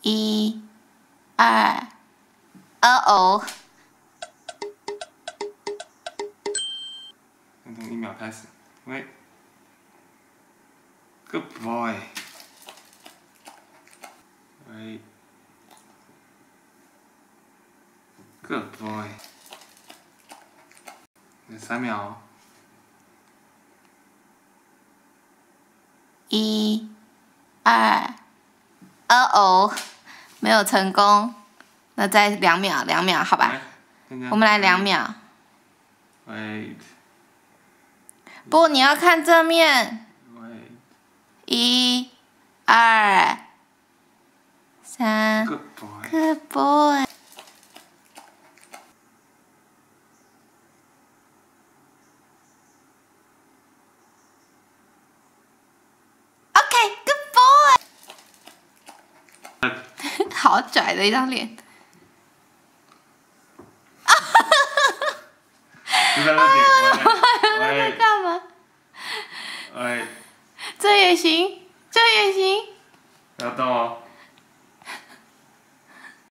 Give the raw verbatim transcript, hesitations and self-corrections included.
一、二，哦哦。 从一秒开始，喂 ，Good boy， 喂 ，Good boy， 三秒哦。 一、二，哦哦，没有成功，那再两秒，两秒，好吧？我们来两秒。 Wait。 不，你要看正面。 Wait。 一、二、三。 Good boy。 Good boy。 好拽的一张脸！啊哈哈哈！ 就在那点， 我在干嘛？ 喂， 这也行，这也行。 不要动哦。